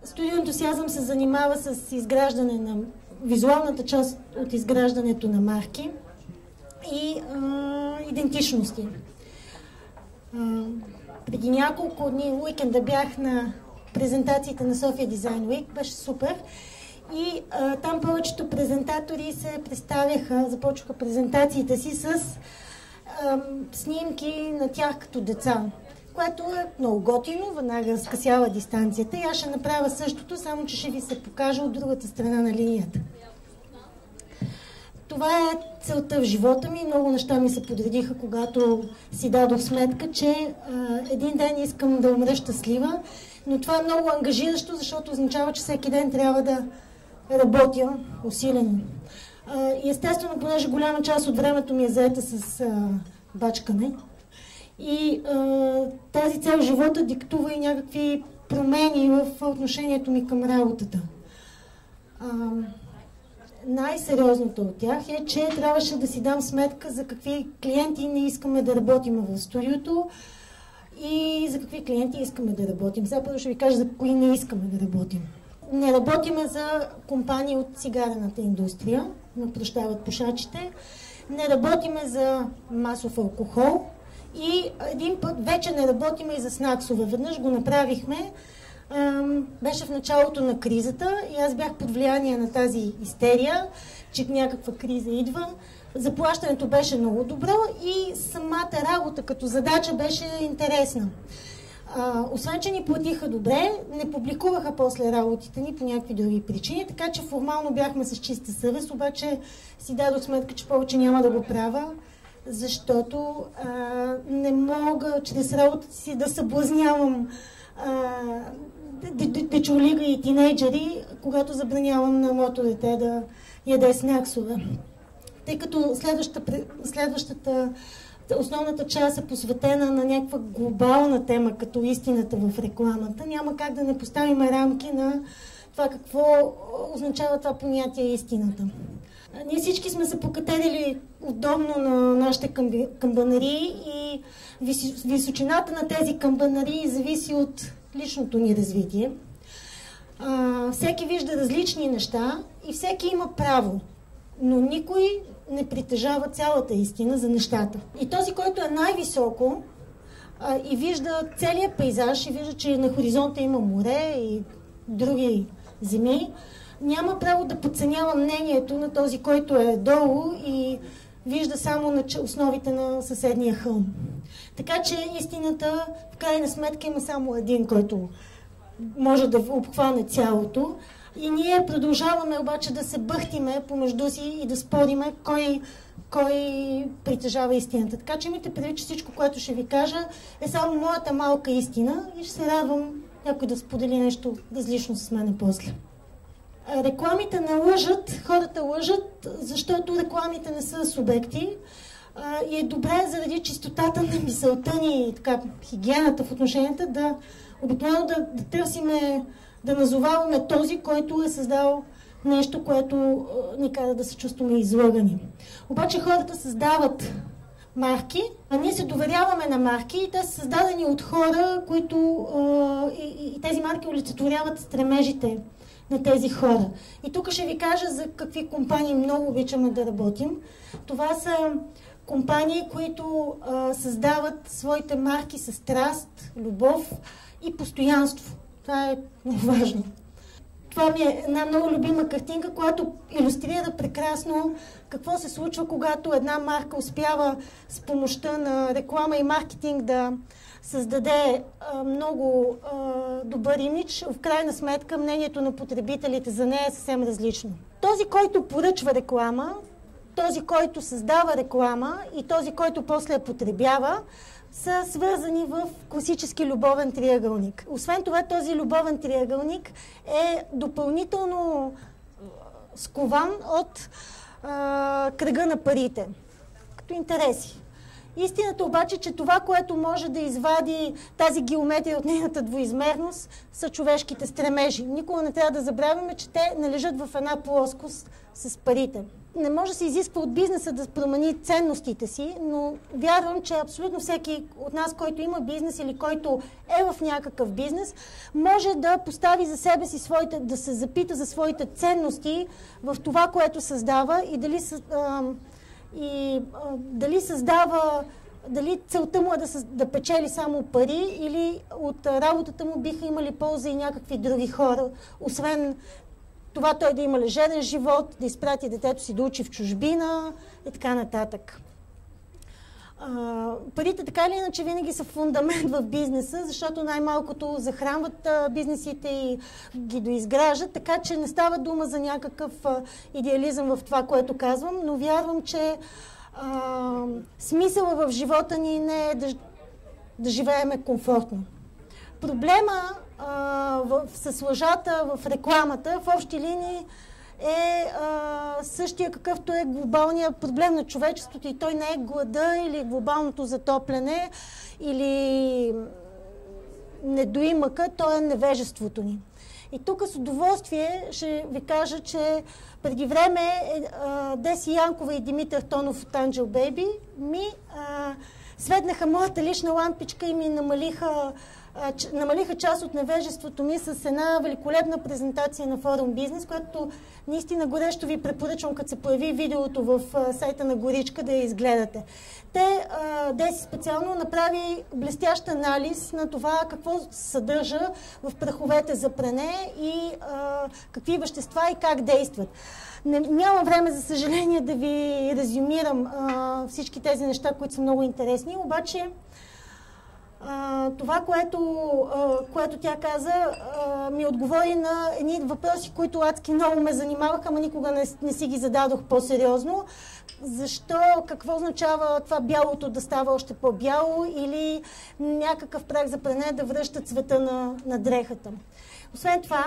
Студио Ентусиазъм се занимава с изграждане на визуалната част от изграждането на марки и идентичности. Преди няколко дни уикенда бях на презентациите на София Дизайн Уик, беше супер. И там повечето презентатори се представяха, започнаха презентациите си с снимки на тях като деца, което е много готино, веднага разкъсява дистанцията и аз ще направя същото, само че ще ви се покажа от другата страна на линията. Това е целта в живота ми. Много неща ми се подредиха, когато си дадох сметка, че един ден искам да умра щастлива, но това е много ангажиращо, защото означава, че всеки ден трябва да работя усилено. И естествено, понеже голяма част от времето ми е заета с бачкане, и тази цел живота диктува и някакви промени в отношението ми към работата. Най-сериозното от тях е, че трябваше да си дам сметка за какви клиенти не искаме да работим в студиото и за какви клиенти искаме да работим. Сега първо ще ви кажа за кои не искаме да работим. Не работиме за компании от цигарената индустрия, не прощават пушачите. Не работиме за масов алкохол и един път вече не работиме и за снаксове. Веднъж го направихме, беше в началото на кризата и аз бях под влияние на тази истерия, че някаква криза идва. Заплащането беше много добро и самата работа като задача беше интересна. Освен, че ни платиха добре, не публикуваха после работите ни по някакви други причини, така че формално бяхме с чиста съвест, обаче си дадох сметка, че повече няма да го правя, защото не мога чрез работата си да съблазнявам дечолига и тинейджери, когато забранявам на моето дете да яде снаксове. Тъй като основната част е посветена на някаква глобална тема, като истината в рекламата, няма как да не поставим рамки на това какво означава това понятие истината. Ние всички сме се покатерили удобно на нашите камбанарии и височината на тези камбанарии зависи от личното ни развитие. Всеки вижда различни неща и всеки има право, но никой не притежава цялата истина за нещата. И този, който е най-високо и вижда целият пейзаж и вижда, че на хоризонта има море и други земи, няма право да подценява мнението на този, който е долу и вижда само на основите на съседния хълм. Така че истината в крайна сметка има само един, който може да обхване цялото. И ние продължаваме обаче да се бъхтиме помежду си и да спориме кой притежава истината. Така че имайте предвид, че всичко, което ще ви кажа, е само моята малка истина и ще се радвам някой да сподели нещо различно с мене после. Рекламите не лъжат, хората лъжат, защото рекламите не са субекти и е добре заради чистотата на мисълта ни и така, хигиената в отношенията обикновено да търсиме, да назоваваме този, който е създал нещо, което ни кара да се чувстваме излъгани. Обаче хората създават марки, а ние се доверяваме на марки и те са създадени от хора, които и тези марки олицетворяват стремежите на тези хора. И тук ще ви кажа за какви компании много обичаме да работим. Това са компании, които създават своите марки с страст, любов и постоянство. Това е много важно. Това ми е една много любима картинка, която илюстрира прекрасно какво се случва, когато една марка успява с помощта на реклама и маркетинг да създаде много добър имидж. В крайна сметка мнението на потребителите за нея е съвсем различно. Този, който поръчва реклама, този, който създава реклама и този, който после я потребява, са свързани в класически любовен триъгълник. Освен това, този любовен триъгълник е допълнително скован от кръга на парите, като интереси. Истината обаче, че това, което може да извади тази геометрия от нейната двоизмерност, са човешките стремежи. Никога не трябва да забравяме, че те не лежат в една плоскост с парите. не може да се изисква от бизнеса да промени ценностите си, но вярвам, че абсолютно всеки от нас, който има бизнес или който е в някакъв бизнес, може да постави за себе си да се запита за своите ценности в това, което създава и дали създава, дали целта му е да печели само пари или от работата му биха имали полза и някакви други хора, освен това той да има лежерен живот, да изпрати детето си да учи в чужбина и така нататък. Парите така или иначе винаги са фундамент в бизнеса, защото най-малкото захранват бизнесите и ги доизграждат, така че не става дума за някакъв идеализъм в това, което казвам, но вярвам, че смисъла в живота ни не е да живееме комфортно. Проблема с лъжата в рекламата в общи линии е същия какъвто е глобалният проблем на човечеството и той не е глада или глобалното затопляне или недоимъка, то е невежеството ни. И тук с удоволствие ще ви кажа, че преди време Деси Янкова и Димитър Тонов от Angel Baby ми светнаха моята лична лампичка и ми намалиха част от невежеството ми с една великолепна презентация на Форум Бизнес, която наистина горещо ви препоръчвам, като се появи видеото в сайта на Горичка, да я изгледате. Деси специално направи блестящ анализ на това какво съдържа в праховете за пране и какви вещества и как действат. Няма време, за съжаление, да ви резюмирам всички тези неща, които са много интересни, обаче това, което тя каза, ми отговори на едни въпроси, които адски много ме занимаваха, ама никога не си ги зададох по-сериозно. Защо, какво означава това бялото да става още по-бяло или някакъв прах за пране да връща цвета на дрехата. Освен това,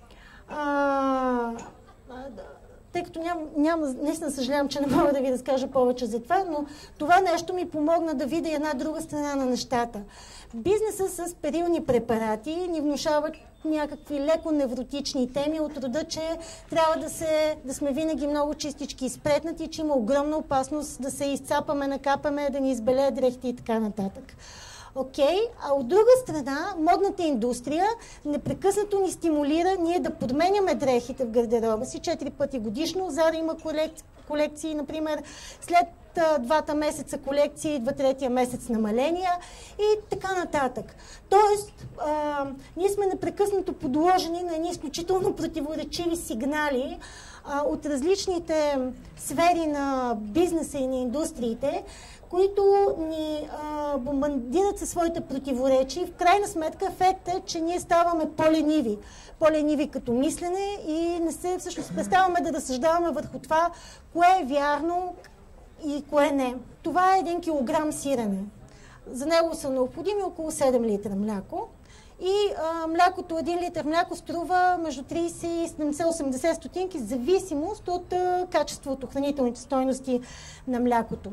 тъй като наистина съжалявам, че не мога да ви разкажа повече за това, но това нещо ми помогна да видя една друга страна на нещата. Бизнесът с перилни препарати ни внушава някакви леко невротични теми от рода, че трябва да сме винаги много чистички изпретнати, че има огромна опасност да се изцапаме, накапаме, да ни избелее дрехите и така нататък. Окей, а от друга страна, модната индустрия непрекъснато ни стимулира ние да подменяме дрехите в гардероба си 4 пъти годишно. Зара има колекции, например, след 2 месеца колекции, идва 3-тия месец намаления и така нататък. Тоест, ние сме непрекъснато подложени на едни изключително противоречиви сигнали от различните сфери на бизнеса и на индустриите, които ни бомбардират със своите противоречия. В крайна сметка ефектът е, че ние ставаме по-лениви. По-лениви като мислене и всъщност преставаме да разсъждаваме върху това, кое е вярно и кое не. Това е 1 килограм сирене. За него са необходими около 7 литра мляко. И млякото, 1 литър мляко струва между 30 и 70-80 стотинки, в зависимост от качеството, хранителните стойности на млякото.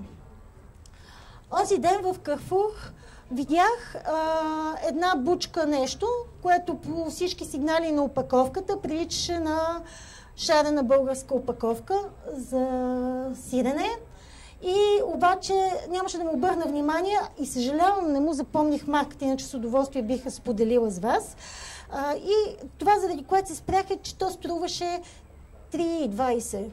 Онзи ден в Карфур видях една бучка нещо, което по всички сигнали на опаковката приличаше на шарена българска опаковка за сирене. И обаче нямаше да му обърна внимание и съжалявам, не му запомних марката, иначе с удоволствие биха споделила с вас. И това, заради което се спрях, е, че то струваше 3,20.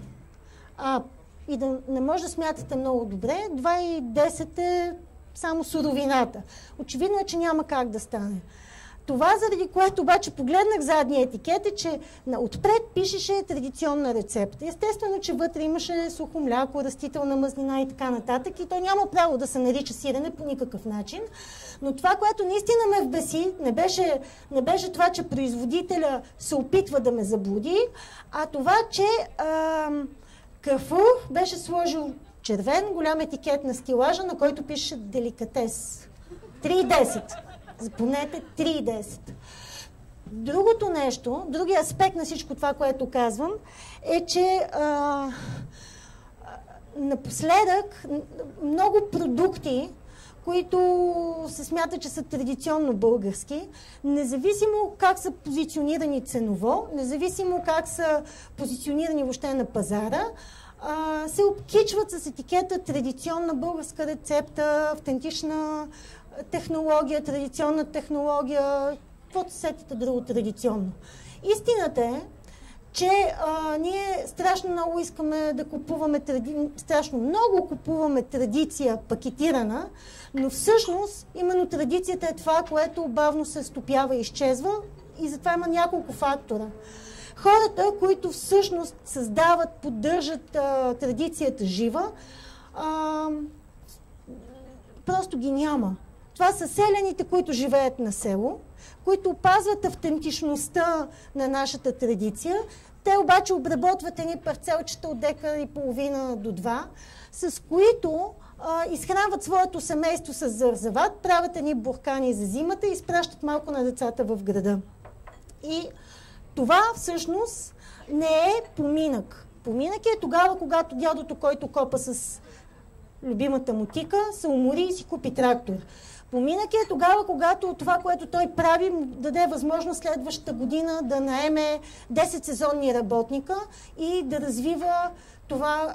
И да не може да смятате много добре, 2,10 е само суровината. Очевидно е, че няма как да стане. Това, заради което обаче погледнах задния етикет, е, че отпред пишеше традиционна рецепта. Естествено, че вътре имаше сухо мляко, растителна мазнина и така нататък. И то няма право да се нарича сирене по никакъв начин. Но това, което наистина ме вбеси, не беше това, че производителя се опитва да ме заблуди, а това, че Карфур беше сложил червен голям етикет на стилажа, на който пише деликатес. 3,10. Запомнете, 3,10. Другото нещо, другия аспект на всичко това, което казвам, е, че напоследък много продукти, които се смята, че са традиционно български, независимо как са позиционирани ценово, независимо как са позиционирани въобще на пазара, се обкичват с етикета традиционна българска рецепта, автентична технология, традиционна технология, каквото сетите друго традиционно. Истината е, че ние страшно много искаме да купуваме, страшно много купуваме традиция пакетирана, но всъщност именно традицията е това, което бавно се стопява и изчезва, и затова има няколко фактора. Хората, които всъщност създават, поддържат традицията жива, просто ги няма. Това са селяните, които живеят на село, които опазват автентичността на нашата традиция. Те обаче обработват едни парцелчета от декар и половина до 2, с които изхранват своето семейство с зарзават, правят едни буркани за зимата и изпращат малко на децата в града. И това всъщност не е поминък. Поминък е тогава, когато дядото, който копа с любимата му тика, се умори и си купи трактор. Поминък е тогава, когато това, което той прави, му даде възможност следващата година да наеме 10 сезонни работника и да развива това,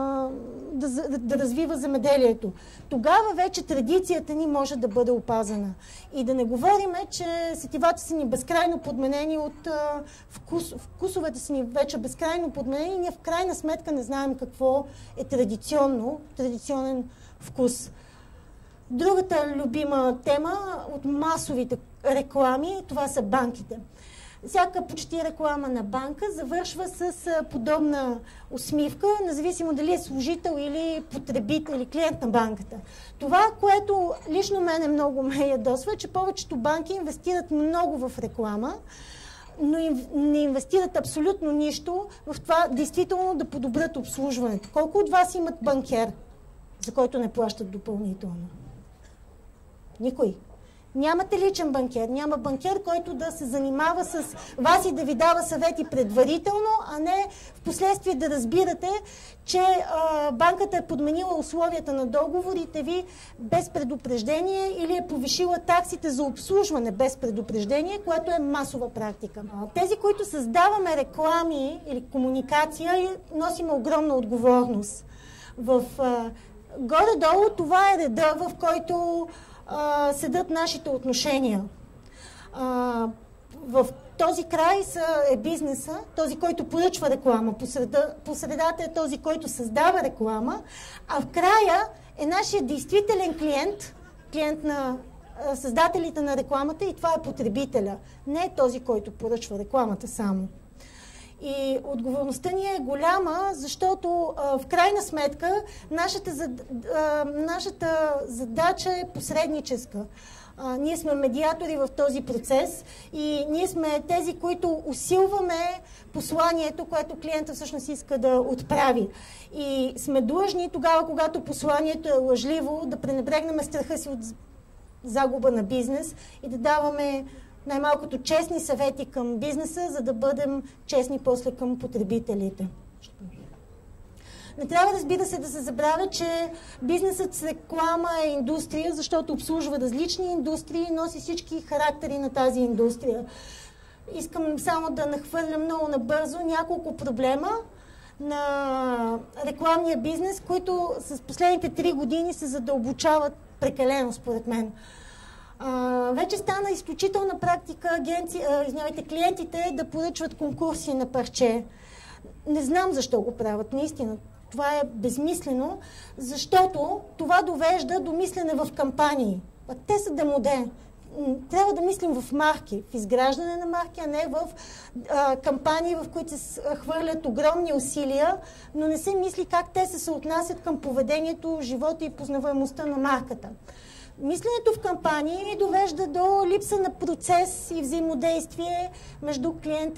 да развива земеделието. Тогава вече традицията ни може да бъде опазена. И да не говорим, че сетивата са ни безкрайно подменени от вкусовете са ни вече безкрайно подменени и ние в крайна сметка не знаем какво е традиционен вкус. Другата любима тема от масовите реклами, това са банките. Всяка почти реклама на банка завършва с подобна усмивка, независимо дали е служител или потребител или клиент на банката. Това, което лично мене много ме ядосва, е, че повечето банки инвестират много в реклама, но не инвестират абсолютно нищо в това действително да подобрят обслужването. Колко от вас имат банкер, за който не плащат допълнително? Никой. Нямате личен банкер, няма банкер, който да се занимава с вас и да ви дава съвети предварително, а не в последствие да разбирате, че банката е подменила условията на договорите ви без предупреждение или е повишила таксите за обслужване без предупреждение, което е масова практика. Тези, които създаваме реклами или комуникация, носим огромна отговорност. Горе-долу това е реда, в който седат нашите отношения. В този край е бизнеса, този, който поръчва реклама, по средата е този, който създава реклама, а в края е нашия действителен клиент на създателите на рекламата и това е потребителя, не е този, който поръчва рекламата само. И отговорността ни е голяма, защото в крайна сметка нашата задача е посредническа. Ние сме медиатори в този процес и ние сме тези, които усилваме посланието, което клиента всъщност иска да отправи. И сме длъжни тогава, когато посланието е лъжливо, да пренебрегнем страха си от загуба на бизнес и да даваме най-малкото честни съвети към бизнеса, за да бъдем честни после към потребителите. Не трябва, разбира се, да се забравя, че бизнесът с реклама е индустрия, защото обслужва различни индустрии и носи всички характери на тази индустрия. Искам само да нахвърля много набързо няколко проблема на рекламния бизнес, които с последните 3 години се задълбочават прекалено, според мен. Вече стана изключителна практика клиентите да поръчват конкурси на парче. Не знам защо го правят, наистина. Това е безмислено, защото това довежда до мислене в кампании. Те са демоде. Трябва да мислим в марки, в изграждане на марки, а не в кампании, в които се хвърлят огромни усилия, но не се мисли как те се съотнасят към поведението, живота и познаваемостта на марката. Мисленето в кампании ни довежда до липса на процес и взаимодействие между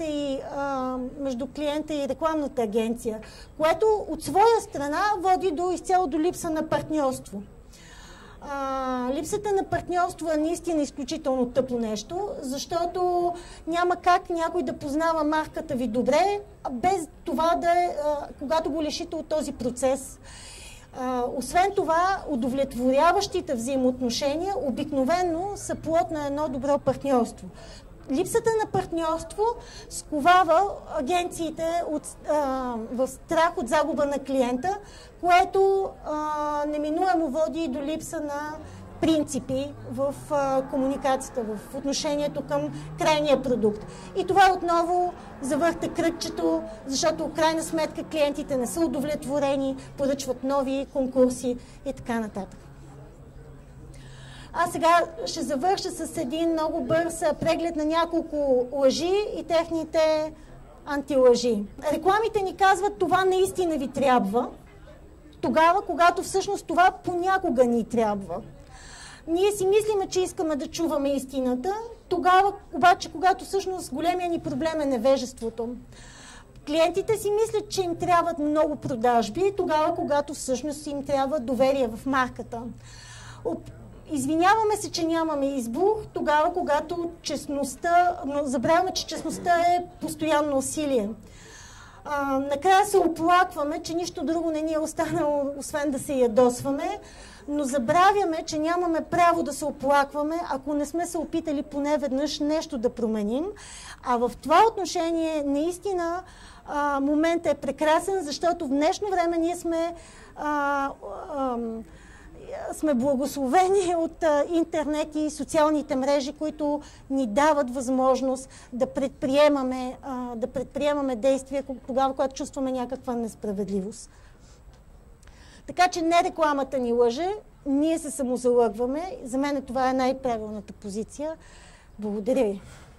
клиента и рекламната агенция, което от своя страна води изцяло до липса на партньорство. Липсата на партньорство е наистина изключително тъпо нещо, защото няма как някой да познава марката ви добре, без това когато го лишите от този процес. Освен това, удовлетворяващите взаимоотношения обикновено са плод на едно добро партньорство. Липсата на партньорство сковава агенциите в страх от загуба на клиента, което неминуемо води до липса на принципи в комуникацията, в отношението към крайния продукт. И това отново завърта кръгчето, защото в крайна сметка клиентите не са удовлетворени, поръчват нови конкурси и така нататък. А сега ще завърша с един много бърз преглед на няколко лъжи и техните антилъжи. Рекламите ни казват, това наистина ви трябва, тогава, когато всъщност това понякога ни трябва. Ние си мислиме, че искаме да чуваме истината, тогава обаче, когато всъщност големия ни проблем е невежеството. Клиентите си мислят, че им трябват много продажби, тогава, когато всъщност им трябва доверие в марката. Извиняваме се, че нямаме избор, тогава, когато честността, но забравяме, че честността е постоянно усилие. Накрая се оплакваме, че нищо друго не ни е останало, освен да се ядосваме, но забравяме, че нямаме право да се оплакваме, ако не сме се опитали поне веднъж нещо да променим. А в това отношение наистина моментът е прекрасен, защото в днешно време ние сме благословени от интернет и социалните мрежи, които ни дават възможност да предприемаме действия тогава, когато чувстваме някаква несправедливост. Така че не рекламата ни лъже, ние се самозалъгваме. За мен това е най-правилната позиция. Благодаря ви.